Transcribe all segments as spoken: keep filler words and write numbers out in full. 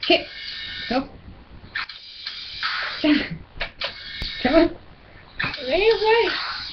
Kick. Go. Come on. Ready, ready.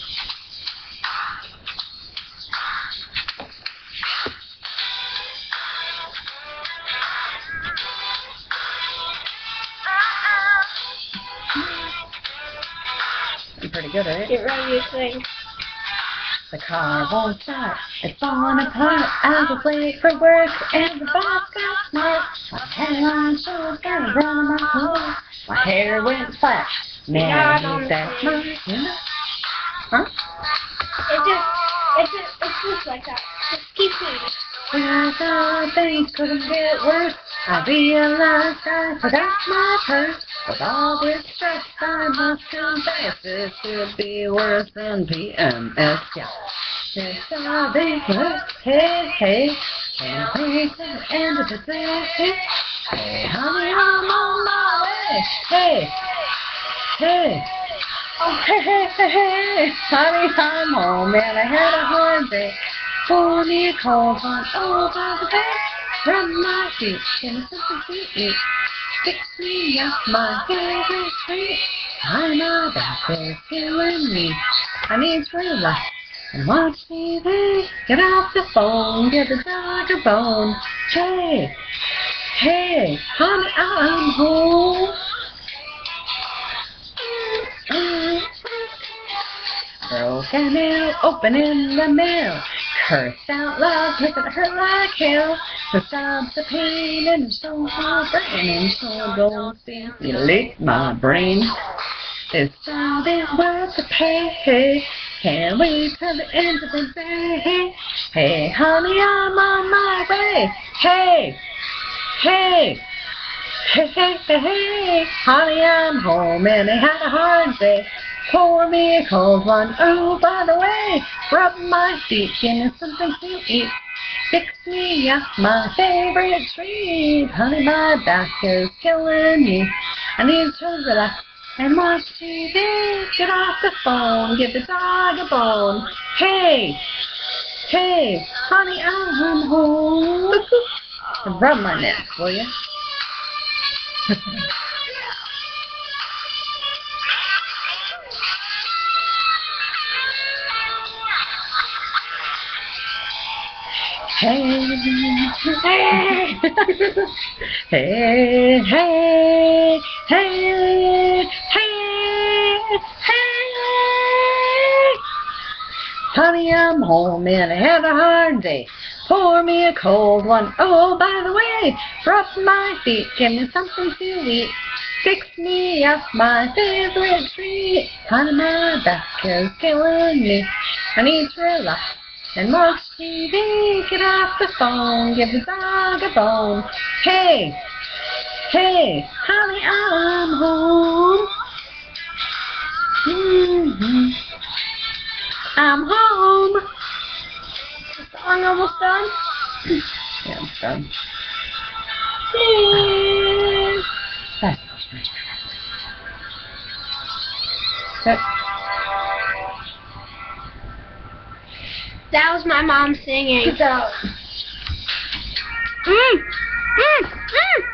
I'm pretty good at it. Get ready to sing. The car won't start. It's falling apart. I was late for work and the boss got smart. My hairline shows got a run in my clothes. My hair went flat. Man, he said, "Mom, huh?" It just, it just, it's just like that. Just keep singing. When I thought things couldn't get worse, I realized I forgot my purse. With all this stress, I must confess this could be worse than P M S. Yeah. This all this worse. Hey, hey. Can't wait to the end of the day. Hey, honey, I'm on my way. Hey, hey. Oh, hey, hey, hey, hey. Honey, I'm home, and I had a hard day. For me a cold one over the bed. Rub my feet in something to eat. Fix me up my favorite treat. I'm a back is killing me. I need to relax and watch T V. Get off the phone, give the dog a bone. Hey, hey, honey, I'm home. Broken nail, opening the mail. Cursed out loud, making it hurt like hell. To stop the pain and so my brain and so don't stimulate my brain. This job is worth the pay. Can't wait till the end of the day. Hey, honey, I'm on my way. Hey, hey, hey, hey, hey, hey. Honey, I'm home and I had a hard day. Pour me a cold one. Oh, by the way, rub my feet, give me something to eat. Fix me up my favorite treat. Honey, my back is killing me. I need to relax and watch T V. Get off the phone, give the dog a bone. Hey, hey, honey, I'm home. Rub my neck, will you? Hey, hey, hey, hey, hey, hey, hey. Honey, I'm home and I had a hard day. Pour me a cold one. Oh, by the way, rub my feet, give me something to eat. Fix me up my favorite treat. Honey, my back is killing me. I need to relax and watch T V, get off the phone, give the dog a bone. Hey, hey, honey, I'm home. Mm-hmm. I'm home. Is the song almost done? Yeah, it's done. Please. Bye. Good. That was my mom singing. Good job. Mm, mm, mm.